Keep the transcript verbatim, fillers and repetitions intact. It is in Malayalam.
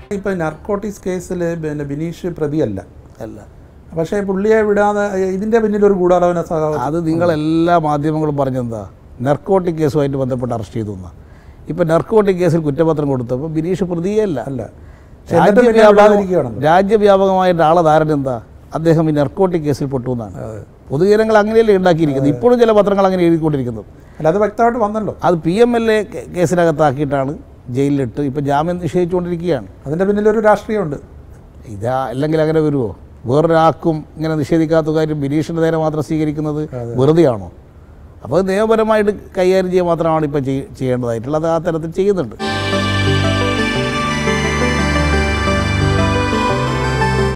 ഇപ്പോൾ നർക്കോട്ടിക്സ് കേസിൽ പിന്നെ ബിനീഷ് പ്രതിയല്ല അല്ല, പക്ഷേ പുള്ളിയെ വിടാതെ ഇതിൻ്റെ പിന്നിലൊരു ഗൂഢാലോചന സഹായം. അത് നിങ്ങളെല്ലാ മാധ്യമങ്ങളും പറഞ്ഞെന്താ നർക്കോട്ടിക് കേസുമായിട്ട് ബന്ധപ്പെട്ട് അറസ്റ്റ് ചെയ്തു എന്നാ. ഇപ്പം നർക്കോട്ടിക് കേസിൽ കുറ്റപത്രം കൊടുത്തപ്പോൾ ബിനീഷ് പ്രതിയല്ല. അല്ല, രാജ്യവ്യാപകമായിട്ട് ആളെ ധാരണ എന്താ, അദ്ദേഹം ഈ നർക്കോട്ടിക് കേസിൽ പെട്ടു എന്നാണ്. പൊതുജനങ്ങൾ അങ്ങനെയല്ലേ ഉണ്ടാക്കിയിരിക്കുന്നത്. ഇപ്പോഴും ചില പത്രങ്ങൾ അങ്ങനെ എഴുതിക്കൊണ്ടിരിക്കുന്നത്. അല്ല, അത് വ്യക്തമായിട്ട് വന്നല്ലോ. അത് പി എം എൽ എ കേസിനകത്താക്കിയിട്ടാണ് ജയിലിലിട്ട് ഇപ്പം ജാമ്യം നിഷേധിച്ചുകൊണ്ടിരിക്കുകയാണ്. അതിൻ്റെ പിന്നിലൊരു രാഷ്ട്രീയമുണ്ട്. ഇതാ അല്ലെങ്കിൽ അങ്ങനെ വരുമോ? വേറൊരാൾക്കും ഇങ്ങനെ നിഷേധിക്കാത്ത കാര്യം ബിനീഷിൻ്റെ നേരെ മാത്രം സ്വീകരിക്കുന്നത് വെറുതെയാണോ? അപ്പോൾ അത് നിയമപരമായിട്ട് കൈകാര്യം ചെയ്യുക മാത്രമാണ് ഇപ്പം ചെയ്യേണ്ടതായിട്ടുള്ളത്. ആ തരത്തിൽ ചെയ്യുന്നുണ്ട്.